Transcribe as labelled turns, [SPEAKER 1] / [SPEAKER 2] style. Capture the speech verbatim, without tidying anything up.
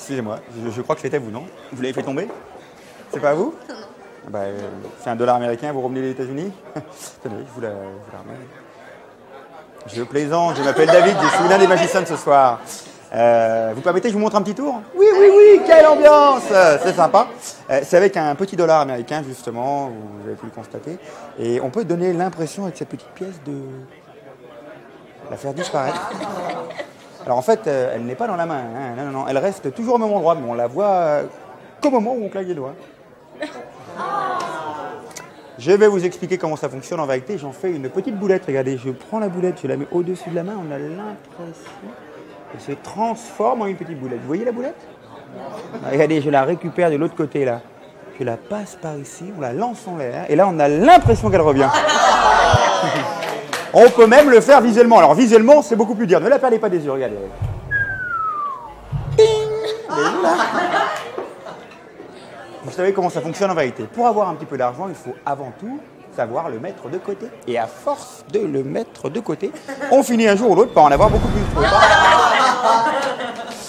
[SPEAKER 1] excusez-moi, je, je crois que c'était vous, non? Vous l'avez fait tomber? C'est pas vous? Non. Bah, euh, c'est un dollar américain, vous revenez des États-Unis? Tenez, je vous la, je vous la remets. Je plaisante, je m'appelle David, je suis l'un des magiciens de ce soir. Euh, vous permettez que je vous montre un petit tour? Oui, oui, oui, quelle ambiance! C'est sympa. Euh, c'est avec un petit dollar américain, justement, vous avez pu le constater. Et on peut donner l'impression, avec cette petite pièce, de la faire disparaître. Alors en fait, euh, elle n'est pas dans la main, hein. Non, non, non, elle reste toujours au même endroit, mais on la voit euh, qu'au moment où on claque les doigts. Je vais vous expliquer comment ça fonctionne en vérité. J'en fais une petite boulette. Regardez, je prends la boulette, je la mets au-dessus de la main. On a l'impression qu'elle se transforme en une petite boulette. Vous voyez la boulette? Regardez, je la récupère de l'autre côté là. Je la passe par ici, on la lance en l'air. Et là, on a l'impression qu'elle revient. On peut même le faire visuellement. Alors visuellement, c'est beaucoup plus dur. Ne la perdez pas des yeux, regardez. Ping! Vous savez comment ça fonctionne en vérité. Pour avoir un petit peu d'argent, il faut avant tout savoir le mettre de côté. Et à force de le mettre de côté, on finit un jour ou l'autre par en avoir beaucoup plus.